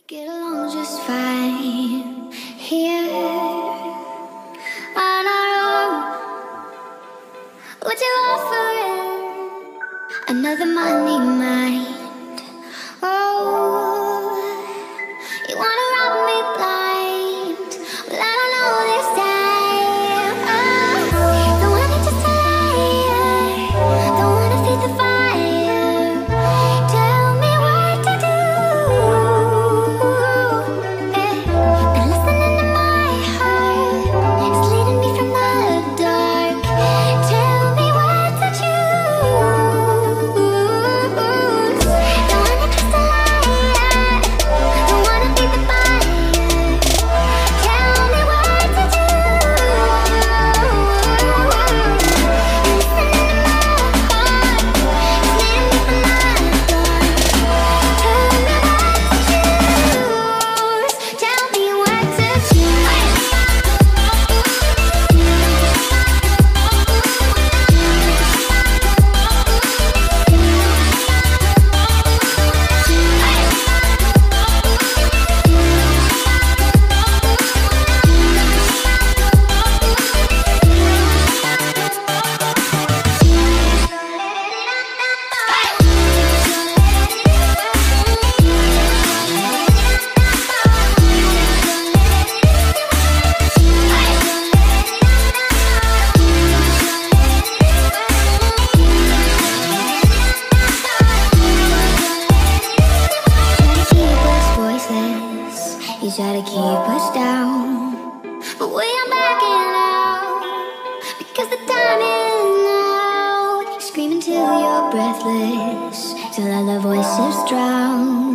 Get along just fine here on our own. What you offering? Another money mind. Oh, you wanna rob me blind? Well, I don't know this time. Oh, don't wanna just lie. Don't wanna feed the fire. Tell me what to do. Been listening to my heart. It's leading me from the dark. Tell me what to choose. Don't wanna just lie. Don't wanna feed the fire. Tell me what to do. Listening to my heart. It's leading me from the dark. Tell me what to choose. Tell me what to choose. You try to keep us down, but we are backing out because the time is now. You scream until you're breathless, till other voices drown.